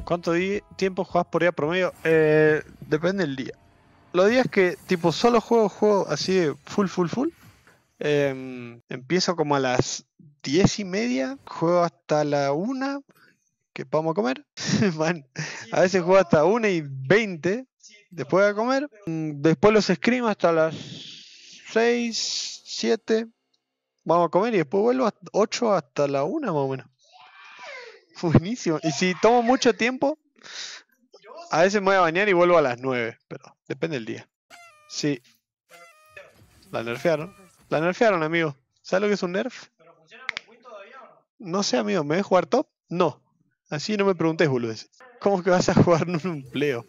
¿Cuánto tiempo jugás por día promedio? Depende del día. Los días que tipo solo juego así de full. Empiezo como a las 10:30, juego hasta la 1, que vamos a comer. Man, a veces juego hasta 1:20 después de comer. Después los scream hasta las 6, 7. Vamos a comer y después vuelvo a 8 hasta la 1 más o menos. Buenísimo. Y si tomo mucho tiempo, a veces me voy a bañar y vuelvo a las 9, pero depende del día. Sí. La nerfearon. La nerfearon, amigo. ¿Sabes lo que es un nerf? ¿Pero funciona con Win todavía o no? No sé, amigo. ¿Me ves jugar top? No. Así no me preguntes, boludes. ¿Cómo que vas a jugar en un empleo?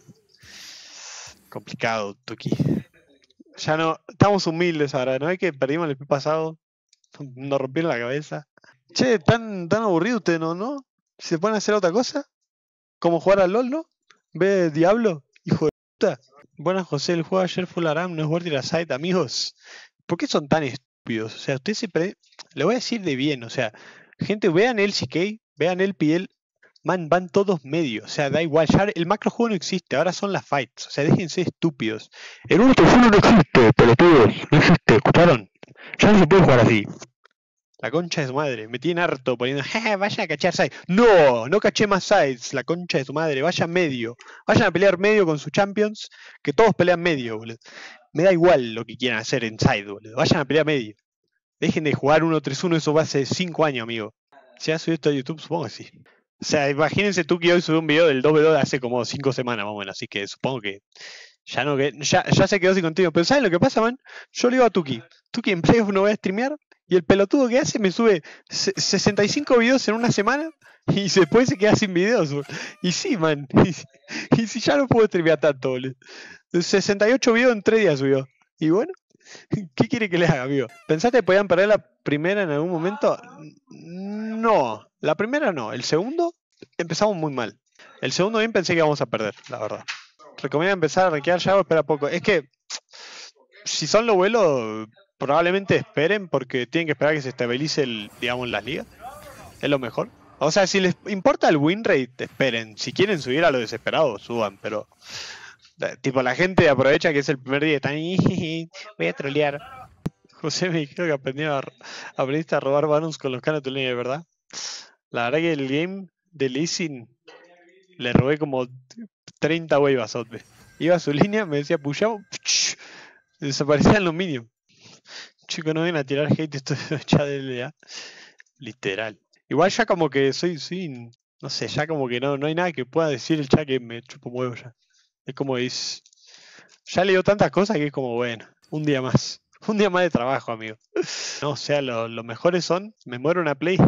Complicado, Tuki. Ya no... Estamos humildes ahora, ¿no? Es que perdimos el pasado. Nos rompieron la cabeza. Che, tan aburrido usted, ¿no? ¿Se ponen a hacer otra cosa? ¿Como jugar al LOL, no? ¿Ve Diablo? Hijo de puta. Buenas, José. El juego de ayer fue la RAM, no es worth it a site, amigos. ¿Por qué son tan estúpidos? O sea, usted siempre... Le voy a decir de bien, o sea... Gente, vean el CK, vean el PL. Man, van todos medios. O sea, da igual. Ya el macrojuego no existe, ahora son las fights. O sea, déjense estúpidos. El 1-1 no existe, pelotudos. No existe, ¿escucharon? Ya no se puede jugar así. La concha de su madre, me tiene harto poniendo, vaya a cachar sides. No caché más sides, la concha de su madre, vaya medio. Vayan a pelear medio con sus champions, que todos pelean medio, boludo. Me da igual lo que quieran hacer en side, boludo. Vayan a pelear medio. Dejen de jugar 1-3-1, eso va hace 5 años, amigo. ¿Se ha subido esto a YouTube? Supongo que sí. O sea, imagínense tú que hoy subió un video del 2v2 de hace como 5 semanas más o menos, así que supongo que ya se quedó sin contenido. Pero ¿saben lo que pasa, man? Yo le digo a Tuki en Playoff no voy a streamear, y el pelotudo que hace me sube 65 videos en una semana y después se queda sin videos, boludo. Y sí, man. Y si ya no puedo streamear tanto, boludo. 68 videos en 3 días subió. Y bueno, ¿qué quiere que le haga, amigo? ¿Pensaste que podían perder la primera en algún momento? No, la primera no. El segundo empezamos muy mal. El segundo bien pensé que íbamos a perder, la verdad. Recomiendo empezar a rankear ya o espera poco. Es que si son los vuelos, probablemente esperen porque tienen que esperar a que se estabilice digamos, las ligas. Es lo mejor. O sea, si les importa el win rate, esperen. Si quieren subir a lo desesperado, suban, pero tipo la gente aprovecha que es el primer día y están ahí, voy a trolear. José me dijo que aprendiste a robar banners con los canos de tu línea, ¿verdad? La verdad que el game de Lee Sin le robé como 30 wave a Sotbe. Iba a su línea, me decía pushamos, desaparecían los minions. Chicos, no ven a tirar hate esto de chat de LA. Literal. Igual ya como que soy no sé, ya como que no hay nada que pueda decir el chat que me chupo un huevo ya. Es como es. Ya leo tantas cosas que es como, bueno, un día más. Un día más de trabajo, amigo. No, o sea, los mejores son, me muero una play.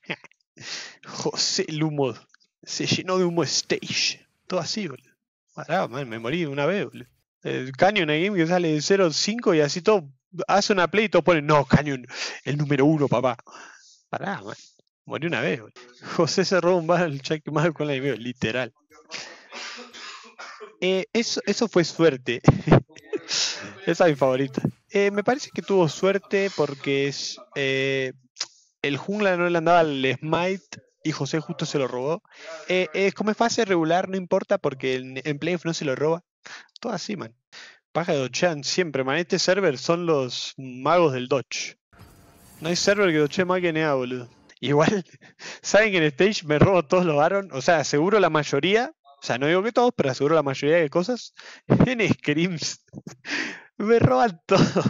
José, el humo se llenó de humo stage. Todo así, boludo. Pará, man, me morí una vez, boludo. El Canyon Game que sale de 0-5 y así todo. Hace una play y todos ponen, no, Canyon, el número 1, papá. Pará, man. Morí una vez, boludo. José se roba un mal check mal con la enemigo, literal. Eso fue suerte. Esa es mi favorita. Me parece que tuvo suerte porque el jungla no le andaba al smite y José justo se lo robó. Como es fase regular, no importa porque en playoff no se lo roba. Todo así, man. Paja de dodgean siempre, man. Este server son los magos del dodge. No hay server que dodge más que nada, boludo. Igual, saben que en stage me robo todos los Baron. O sea, aseguro la mayoría. O sea, no digo que todos, pero aseguro la mayoría de cosas. En scrims. Me roban todo.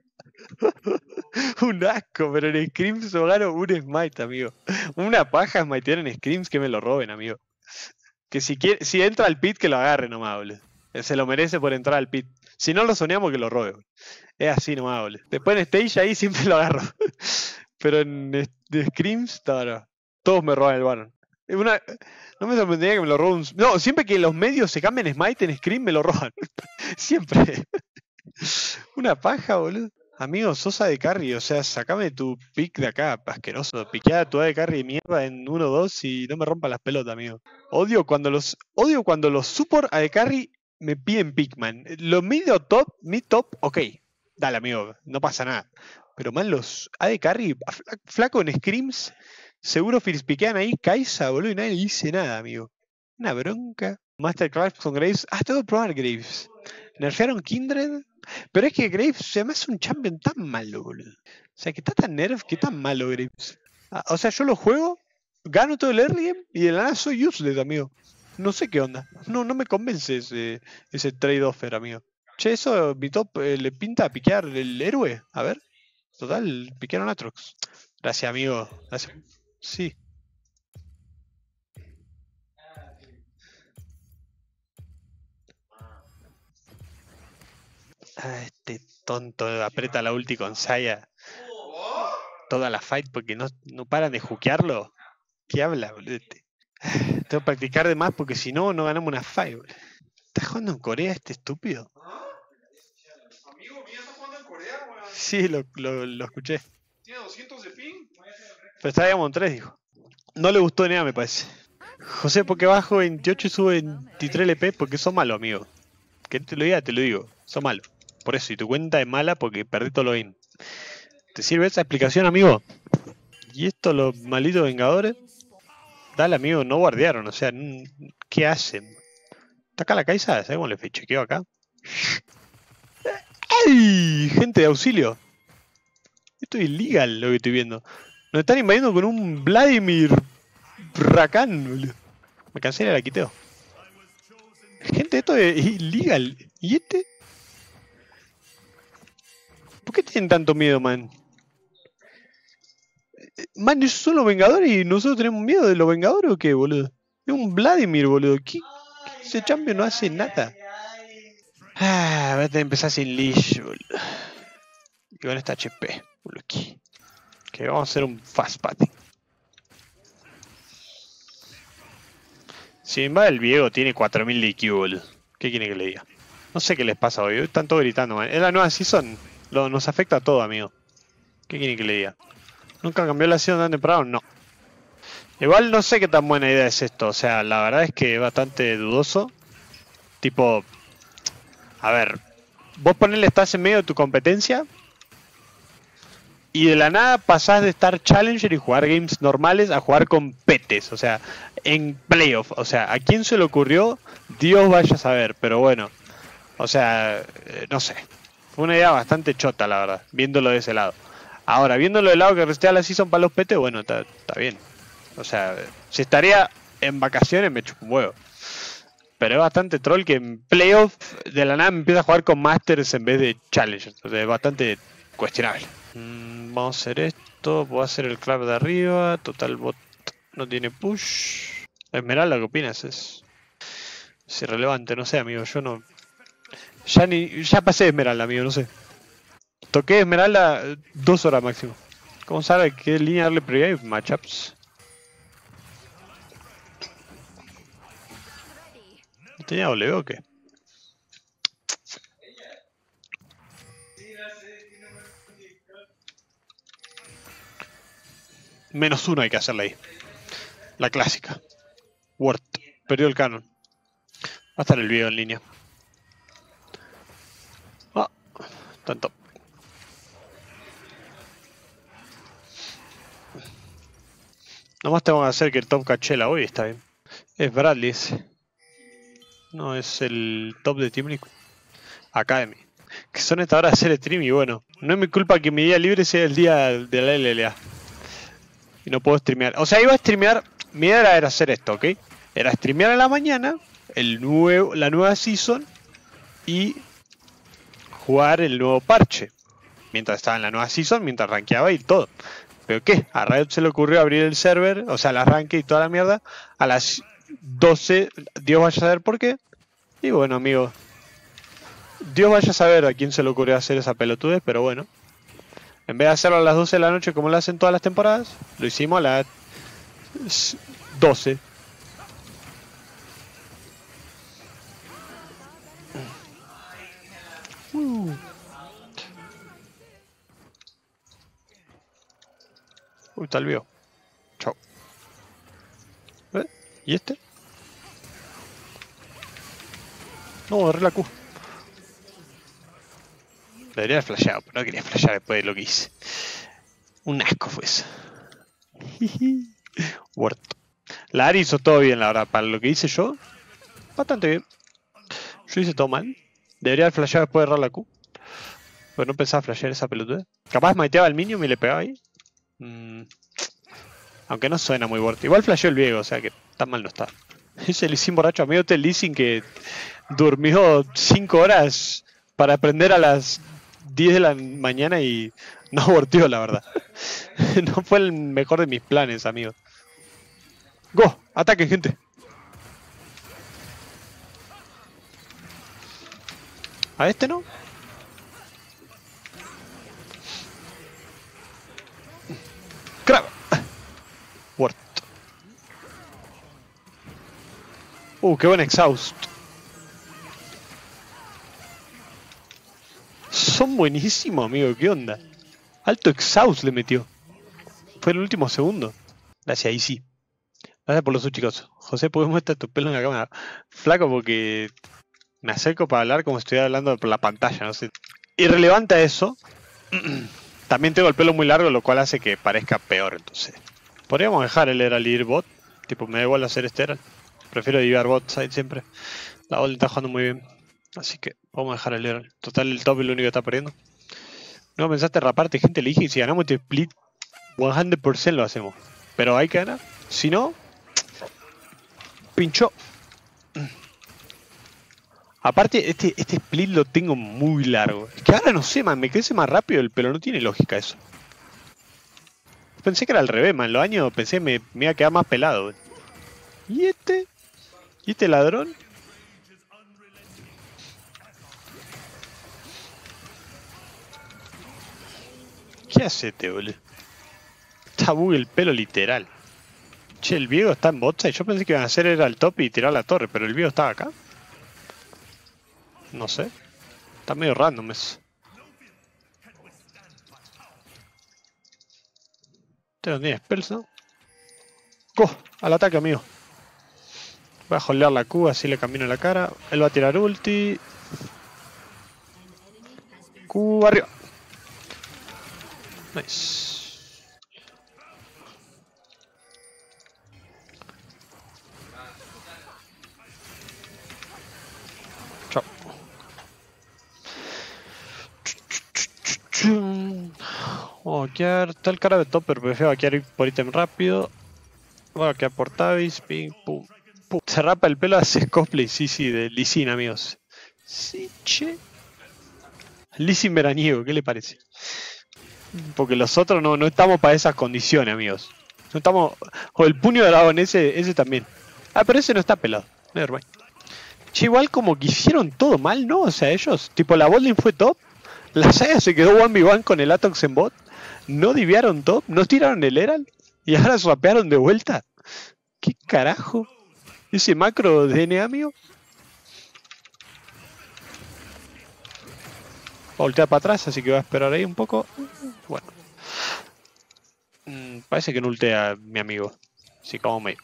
Un asco, pero en scrims yo gano un smite, amigo. Una paja smitear en scrims que me lo roben, amigo. Que si entra al pit, que lo agarre nomás, boludo. Se lo merece por entrar al pit. Si no lo soñamos, que lo robe, boludo. Es así nomás, boludo. Después en stage ahí siempre lo agarro. Pero en scrims, no. Todos me roban el Baron. No me sorprendería que me lo roben. No, siempre que los medios se cambian smite en scrim, me lo roban. Siempre. Una paja, boludo. Amigo, sos AD Carry, o sea, sacame tu pick de acá, asqueroso. Piquea tu AD Carry de mierda en 1-2 y no me rompa las pelotas, amigo. Odio cuando los support AD Carry me piden pickman. Los mid top, ok. Dale, amigo, no pasa nada. Pero man, los AD Carry, flaco en scrims, seguro first piquean ahí, Kaisa, boludo, y nadie le dice nada, amigo. Una bronca. Masterclass con Graves. Ah, tengo que probar Graves. Nerfearon Kindred. Pero es que Graves se me hace un champion tan malo, boludo. O sea, que está tan nerf, que tan malo Graves. Ah, o sea, yo lo juego, gano todo el early game y de la nada soy useless, amigo. No sé qué onda. No me convence ese trade-offer, amigo. Che, eso, mi top le pinta a piquear el héroe. A ver. Total, piquearon Atrox. Gracias, amigo. Gracias. Sí. Ah, este tonto aprieta la ulti con Saya toda la fight porque no paran de jukearlo. ¿Qué habla, boludo? Tengo que practicar de más porque si no, no ganamos una fight, boludo. ¿Estás jugando en Corea este estúpido? Amigo mío está jugando en Corea, weón. Sí, lo escuché. Tiene 200 de ping. Pero está Diamond 3, dijo. No le gustó nada, me parece. José, ¿por qué bajo 28 y sube 23 LP? Porque son malos, amigo. Que te lo diga, te lo digo. Son malos. Por eso, y tu cuenta es mala porque perdí todo lo in. ¿Te sirve esa explicación, amigo? ¿Y esto los malditos vengadores? Dale, amigo, no guardiaron. O sea, ¿qué hacen? ¿Está acá la Kaisa? ¿Sabes cómo le chequeo acá? ¡Ey! Gente de auxilio. Esto es ilegal lo que estoy viendo. Nos están invadiendo con un Vladimir Rakan, boludo. Me cancela la quiteo. Gente, esto es ilegal. ¿Y este? ¿Por qué tienen tanto miedo, man? Man, ¿esos son los Vengadores y nosotros tenemos miedo de los Vengadores o qué, boludo? Es un Vladimir, boludo. Ese champion no hace nada. Ah, voy a tener que empezar sin Leash, boludo. Y con esta HP, boludo. Que vamos a hacer un fast party. Sin embargo, el Viego tiene 4000 de IQ, boludo. ¿Qué quiere que le diga? No sé qué les pasa hoy. Hoy están todos gritando, man. Es la nueva season. Nos afecta a todo, amigo. ¿Qué quieren que le diga? ¿Nunca cambió la season tan temprano? No. Igual no sé qué tan buena idea es esto. O sea, la verdad es que es bastante dudoso. Tipo, a ver, vos ponele estás en medio de tu competencia y de la nada pasás de estar Challenger y jugar games normales a jugar con petes. O sea, en playoff. O sea, ¿a quién se le ocurrió? Dios vaya a saber, pero bueno. O sea, no sé. Fue una idea bastante chota, la verdad, viéndolo de ese lado. Ahora, viéndolo del lado que restea la season para los petes, bueno, está bien. O sea, si estaría en vacaciones me chupo un huevo. Pero es bastante troll que en playoff de la nada me empieza a jugar con Masters en vez de Challengers. O sea, es bastante cuestionable. Vamos a hacer esto. Voy a hacer el clap de arriba. Total bot no tiene push. Esmeralda, ¿qué opinas? Es irrelevante, no sé, amigo. Yo no... Ya pasé de Esmeralda, amigo, no sé. Toqué Esmeralda 2 horas máximo. ¿Cómo sabe qué línea darle prioridad y matchups? ¿No tenía W o qué? -1 hay que hacerle ahí. La clásica. Word. Perdió el canon. Va a estar el video en línea. Ah, tanto. Nomás tengo que hacer que el top cachela hoy, está bien. Es Bradley ese. No, es el top de Team Liquid Academy. Que son esta hora de hacer stream y bueno, no es mi culpa que mi día libre sea el día de la LLA. Y no puedo streamear. O sea, iba a streamear, mi idea era hacer esto, ¿ok? Era streamear en la mañana, la nueva season y jugar el nuevo parche. Mientras estaba en la nueva season, mientras rankeaba y todo. ¿Pero qué? A Riot se le ocurrió abrir el server, o sea, el arranque y toda la mierda, a las 12, Dios vaya a saber por qué. Y bueno, amigo, Dios vaya a saber a quién se le ocurrió hacer esa pelotudez, pero bueno. En vez de hacerlo a las 12 de la noche como lo hacen todas las temporadas, lo hicimos a las 12. Uy, está el vivo. Chao. ¿Y este? No, agarré la Q. Debería haber flasheado, pero no quería flashear después de lo que hice. Un asco fue eso. Huerto. La Ari hizo todo bien, la verdad. Para lo que hice yo, bastante bien. Yo hice todo mal. Debería haber flasheado después de errar la Q. Pero no pensaba flashear esa pelotuda. Capaz mateaba al minion y le pegaba ahí. Aunque no suena muy fuerte. Igual flasheó el Viego, o sea que tan mal no está. Ese Lee Sin borracho, amigo del Lee Sin que durmió 5 horas para aprender a las 10 de la mañana y no abortió, la verdad. No fue el mejor de mis planes, amigo. ¡Go! ¡Ataque, gente! ¿A este no? ¡Crab! Word. ¡Qué buen exhaust! Son buenísimos, amigo. ¿Qué onda? Alto exhaust le metió. Fue el último segundo. Gracias, ahí sí. Gracias por los subs, chicos. José, ¿puedes mostrar tu pelo en la cámara? Flaco, porque me acerco para hablar como si estuviera hablando por la pantalla, no sé. Irrelevante a eso, también tengo el pelo muy largo, lo cual hace que parezca peor, entonces. Podríamos dejar el Herald ir bot. Tipo, me da igual hacer este Herald. Prefiero llevar bot side siempre. La bot está jugando muy bien. Así que vamos a dejar el Herald. Total, el top es lo único que está perdiendo. No pensaste raparte, gente, le dije que si ganamos este split 100% lo hacemos. Pero hay que ganar. Si no, pinchó. Aparte, este split lo tengo muy largo. Es que ahora no sé, man, me crece más rápido el pelo. No tiene lógica eso. Pensé que era al revés, man. Los años pensé me iba a quedar más pelado. ¿Y este? ¿Y este ladrón? ¿Qué hace este, boludo? Está bug el pelo literal. Che, el Viego está en botside. Yo pensé que iban a hacer era el top y tirar la torre, pero el Viego estaba acá. No sé. Está medio random eso. Este no tiene spells, ¿no? ¡Go! Al ataque, amigo. Voy a holdear la Q, así le camino la cara. Él va a tirar ulti. Q arriba. Nice. Chao. Vamos a vaquear. Está el cara de top, pero prefiero vaquear por ítem rápido. Voy a vaquear por Tavis. Ping, pum, pum. Se rapa el pelo, hace cosplay, sí, de Lee Sin, amigos. Sí, che. Lee Sin veraniego, ¿qué le parece? Porque los otros no estamos para esas condiciones, amigos. No estamos. O el puño de dragón, ese también. Ah, pero ese no está pelado. Nevermind. Che, igual como que hicieron todo mal, ¿no? O sea, ellos, tipo, la botlane fue top. La Saya se quedó 1v1 con el Atox en bot. No diviaron top, no tiraron el Herald. Y ahora swapearon de vuelta. ¿Qué carajo? Ese macro de DNA, amigo. Va a voltear para atrás, así que va a esperar ahí un poco. Bueno. Parece que no ultea mi amigo. Así que vamos medio.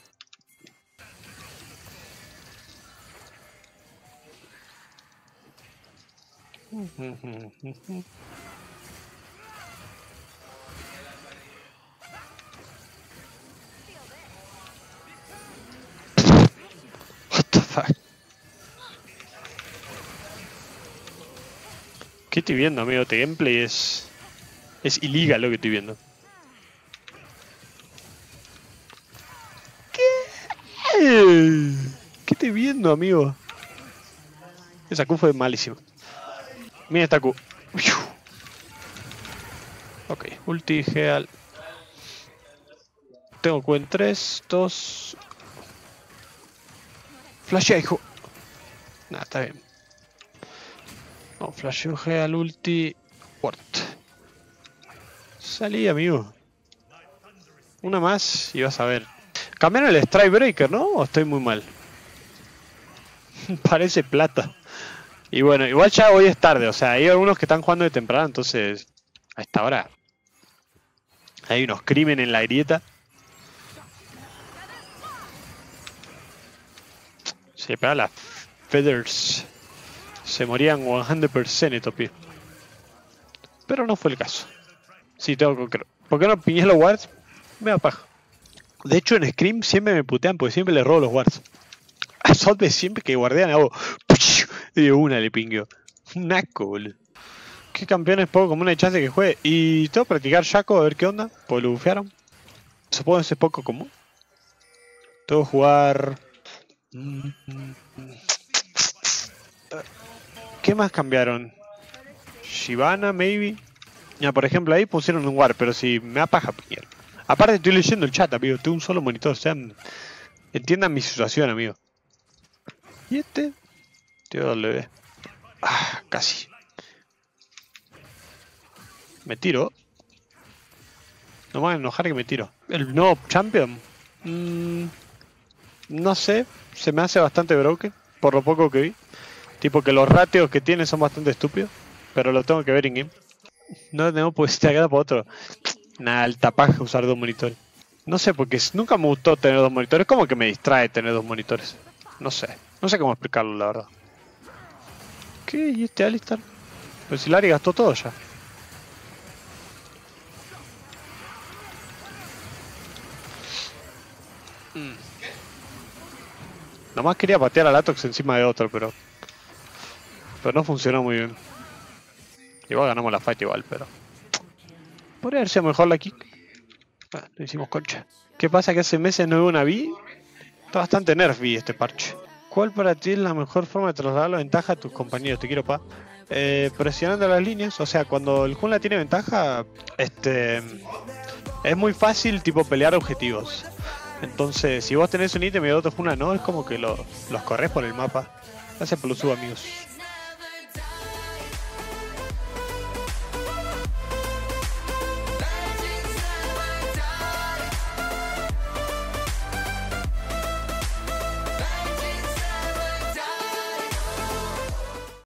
What the fuck? ¿Qué estoy viendo, amigo? Este gameplay es ilegal lo que estoy viendo. ¿Qué estoy viendo, amigo? Esa Q fue malísima. Mira esta Q. Ok, ulti, Heal. Tengo Q en 3, 2. Flashea, hijo. Nah, está bien. No, flasheo, Heal, ulti. Ward. Salí, amigo. Una más y vas a ver. Cambiaron el Strike Breaker, ¿no? ¿O estoy muy mal? Parece plata. Y bueno, igual ya hoy es tarde. O sea, hay algunos que están jugando de temprano. Entonces, a esta hora hay unos crímenes en la grieta. Se pega las Feathers. Se morían 100% estos pies. Pero no fue el caso. Sí, tengo que... ¿Por qué no piñé los wards? Me da paja. De hecho, en Scream siempre me putean porque siempre le robo los wards. A Sotbe siempre que guardean hago... Y de una le pingueo. Un asco, boludo. ¿Qué campeones poco común hay chance de que juegue? Y tengo que practicar Shaco a ver qué onda. Pues lo bufearon. Supongo que es poco común. Tengo que jugar... ¿Qué más cambiaron? Shyvana, maybe. Ya, por ejemplo, ahí pusieron un ward, pero si me da paja, piñero. Aparte estoy leyendo el chat, amigo. Tengo un solo monitor, o sea... Entiendan mi situación, amigo. ¿Y este? TW. Ah, casi. Me tiro. No me van a enojar que me tiro. ¿El nuevo champion? No sé. Se me hace bastante broken. Por lo poco que vi. Tipo que los ratios que tiene son bastante estúpidos. Pero lo tengo que ver in game. No tenemos pues te queda para otro. Nada, alta paja usar dos monitores. No sé, porque nunca me gustó tener dos monitores. Como que me distrae tener dos monitores. No sé. No sé cómo explicarlo, la verdad. ¿Qué? ¿Y este Alistar? Pero si Larry gastó todo ya. Nomás quería patear al Atox encima de otro, pero no funcionó muy bien. Igual ganamos la fight igual, pero... Podría haber sido mejor la kick. Ah, lo hicimos concha. ¿Qué pasa? Que hace meses no veo una Vi. Está bastante nerf Vi este parche. ¿Cuál para ti es la mejor forma de trasladar la ventaja a tus compañeros? Te quiero, pa. Presionando las líneas. O sea, cuando el jungla tiene ventaja, es muy fácil tipo pelear objetivos. Entonces, si vos tenés un ítem y otro jungla no, es como que los corres por el mapa. Gracias por los sub, amigos.